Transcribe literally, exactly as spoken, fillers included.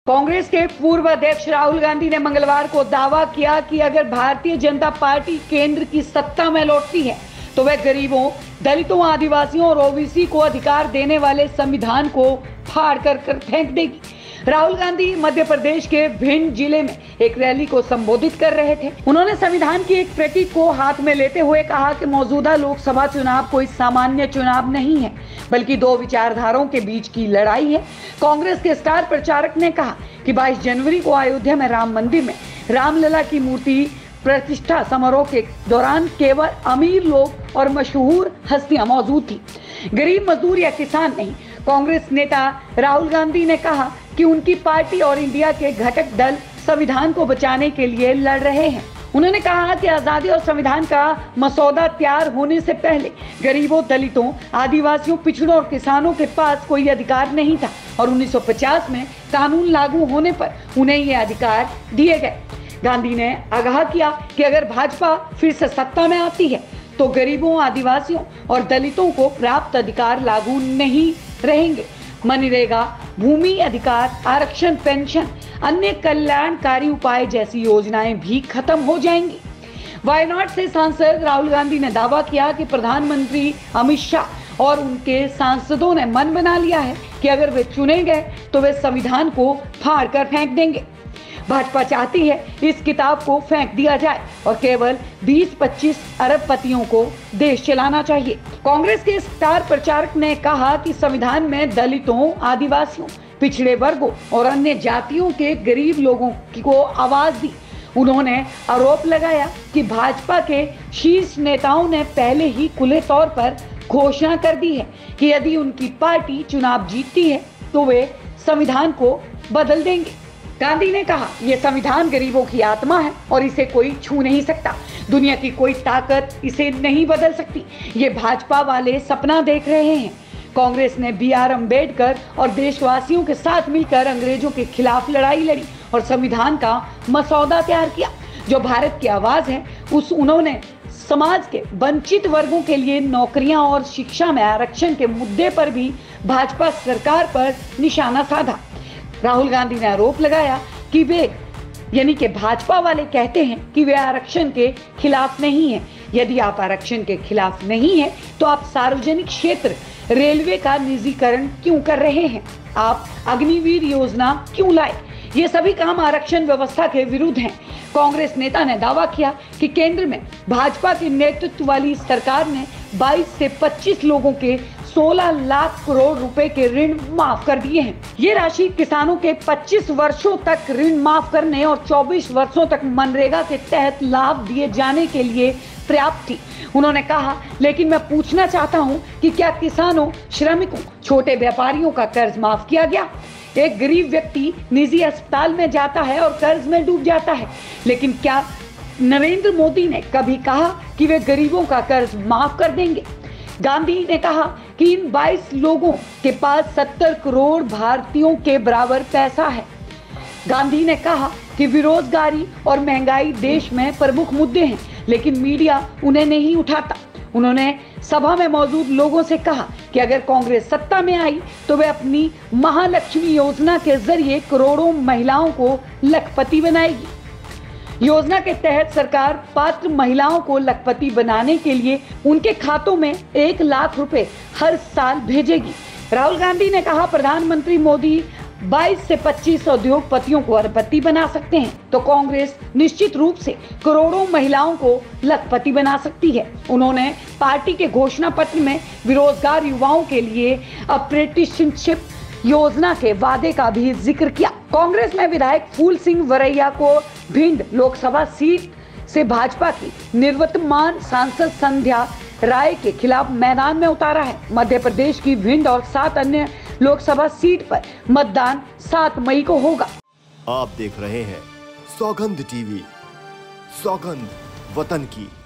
कांग्रेस के पूर्व अध्यक्ष राहुल गांधी ने मंगलवार को दावा किया कि अगर भारतीय जनता पार्टी केंद्र की सत्ता में लौटती है तो वह गरीबों, दलितों, आदिवासियों और ओबीसी को अधिकार देने वाले संविधान को फाड़ कर, कर फेंक देगी। राहुल गांधी मध्य प्रदेश के भिंड जिले में एक रैली को संबोधित कर रहे थे। उन्होंने संविधान की एक प्रति को हाथ में लेते हुए कहा कि मौजूदा लोकसभा चुनाव कोई सामान्य चुनाव नहीं है, बल्कि दो विचारधाराओं के बीच की लड़ाई है। कांग्रेस के स्टार प्रचारक ने कहा कि बाईस जनवरी को अयोध्या में राम मंदिर में रामलला की मूर्ति प्रतिष्ठा समारोह के दौरान केवल अमीर लोग और मशहूर हस्तियां मौजूद थी, गरीब मजदूर या किसान नहीं। कांग्रेस नेता राहुल गांधी ने कहा कि उनकी पार्टी और इंडिया के घटक दल संविधान को बचाने के लिए लड़ रहे हैं। उन्होंने कहा कि आजादी और संविधान का मसौदा तैयार होने से पहले गरीबों, दलितों, आदिवासियों, पिछड़ों और किसानों के पास कोई अधिकार नहीं था और उन्नीस सौ पचास में कानून लागू होने पर उन्हें ये अधिकार दिए गए। गांधी ने आगाह किया कि अगर भाजपा फिर से सत्ता में आती है तो गरीबों, आदिवासियों और दलितों को प्राप्त अधिकार लागू नहीं रहेंगे। मनरेगा, भूमि अधिकार, आरक्षण, पेंशन, अन्य कल्याणकारी उपाय जैसी योजनाएं भी खत्म हो जाएंगी। वायनाड से सांसद राहुल गांधी ने दावा किया कि प्रधानमंत्री अमित शाह और उनके सांसदों ने मन बना लिया है कि अगर वे चुने गए तो वे संविधान को फाड़ कर फेंक देंगे। भाजपा चाहती है इस किताब को फेंक दिया जाए और केवल बीस पच्चीस अरबपतियों को देश चलाना चाहिए। कांग्रेस के स्टार प्रचारक ने कहा कि संविधान में दलितों, आदिवासियों, पिछड़े वर्गों और अन्य जातियों के गरीब लोगों को आवाज दी। उन्होंने आरोप लगाया कि भाजपा के शीर्ष नेताओं ने पहले ही खुले तौर पर घोषणा कर दी है कि यदि उनकी पार्टी चुनाव जीतती है तो वे संविधान को बदल देंगे। गांधी ने कहा, यह संविधान गरीबों की आत्मा है और इसे कोई छू नहीं सकता। दुनिया की कोई ताकत इसे नहीं बदल सकती। ये भाजपा वाले सपना देख रहे हैं। कांग्रेस ने बी आर अम्बेडकर और देशवासियों के साथ मिलकर अंग्रेजों के खिलाफ लड़ाई लड़ी और संविधान का मसौदा तैयार किया जो भारत की आवाज है। उस उन्होंने समाज के वंचित वर्गों के लिए नौकरियां और शिक्षा में आरक्षण के मुद्दे पर भी भाजपा सरकार पर निशाना साधा। राहुल गांधी ने आरोप लगाया कि वे यानी कि भाजपा वाले कहते हैं कि वे आरक्षण के खिलाफ नहीं हैं। यदि आप आरक्षण के खिलाफ नहीं हैं तो आप सार्वजनिक क्षेत्र रेलवे का निजीकरण क्यों कर रहे हैं? आप अग्निवीर योजना क्यों लाए? ये सभी काम आरक्षण व्यवस्था के विरुद्ध हैं। कांग्रेस नेता ने दावा किया कि केंद्र में भाजपा के नेतृत्व वाली सरकार ने बाईस से पच्चीस लोगों के सोलह लाख करोड़ रुपए के ऋण माफ कर दिए हैं। ये राशि किसानों के पच्चीस वर्षों तक ऋण माफ करने और चौबीस वर्षों तक मनरेगा के तहत लाभ दिए जाने के लिए पर्याप्त थी। उन्होंने कहा, लेकिन मैं पूछना चाहता हूं कि क्या किसानों, श्रमिकों, छोटे व्यापारियों का कर्ज माफ किया गया? एक गरीब व्यक्ति निजी अस्पताल में जाता है और कर्ज में डूब जाता है, लेकिन क्या नरेंद्र मोदी ने कभी कहा कि वे गरीबों का कर्ज माफ कर देंगे? गांधी ने कहा कि इन बाईस लोगों के पास सत्तर करोड़ भारतीयों के बराबर पैसा है। गांधी ने कहा कि बेरोजगारी और महंगाई देश में प्रमुख मुद्दे हैं, लेकिन मीडिया उन्हें नहीं उठाता। उन्होंने सभा में मौजूद लोगों से कहा कि अगर कांग्रेस सत्ता में आई तो वे अपनी महालक्ष्मी योजना के जरिए करोड़ों महिलाओं को लखपति बनाएगी। योजना के तहत सरकार पात्र महिलाओं को लखपति बनाने के लिए उनके खातों में एक लाख रुपए हर साल भेजेगी। राहुल गांधी ने कहा, प्रधानमंत्री मोदी बाईस से पच्चीस उद्योगपतियों को अरबपति बना सकते हैं तो कांग्रेस निश्चित रूप से करोड़ों महिलाओं को लखपति बना सकती है। उन्होंने पार्टी के घोषणा पत्र में बेरोजगार युवाओं के लिए अप्रेंटिसशिप योजना के वादे का भी जिक्र किया। कांग्रेस में विधायक फूल सिंह वरैया को भिंड लोकसभा सीट से भाजपा की निवर्तमान सांसद संध्या राय के खिलाफ मैदान में उतारा है। मध्य प्रदेश की भिंड और सात अन्य लोकसभा सीट पर मतदान सात मई को होगा। आप देख रहे हैं सौगंध टीवी, सौगंध वतन की।